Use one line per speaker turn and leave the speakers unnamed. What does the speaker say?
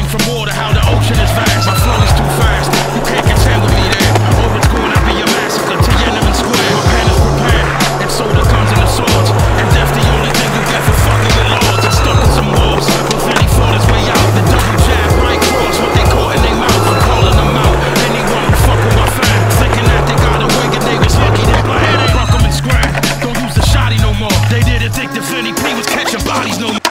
from water, how the ocean is vast. My flow is too fast, you can't contend with me there. Or it's going to be a massacre to Yemen Square. My pen is prepared, and so the guns and the swords. And death the only thing you get for fucking with lords. I'm stuck in some walls, but then he fought his way out. The double jab, right cross, what they caught in their mouth. I'm calling them out. Anyone who fuck with my fam, thinking that they got away and they was lucky they blind. I rock them and scram, don't use the shotty no more. They didn't think the Finny P was catching bodies no more.